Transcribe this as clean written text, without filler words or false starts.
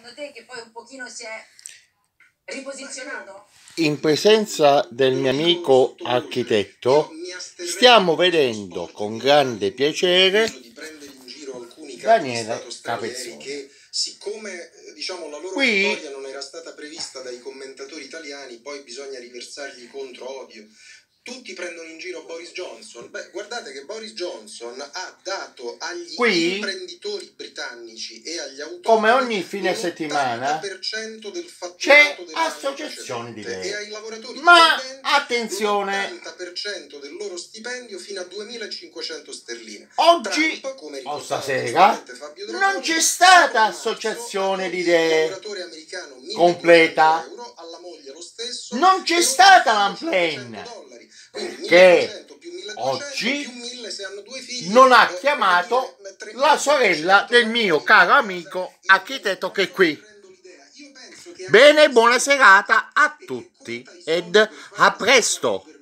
te che poi un pochino si è riposizionato? In presenza del mio amico architetto stiamo vedendo con grande piacere Daniele Capezzone. Siccome diciamo la loro Qui vittoria non era stata prevista dai commentatori italiani, poi bisogna riversargli contro odio. Tutti prendono in giro Boris Johnson. Beh, guardate che Boris Johnson ha dato agli imprenditori britannici e agli autonomi, come ogni fine settimana, c'è associazione di idee. E ai lavoratori ma attenzione, l'80% del loro stipendio fino a 2.500 sterline. Oggi o stasera non c'è stata associazione di idee completa, non c'è stata l'unplane, che oggi non ha chiamato la sorella del mio caro amico architetto che è qui. Bene, buona serata a tutti ed a presto.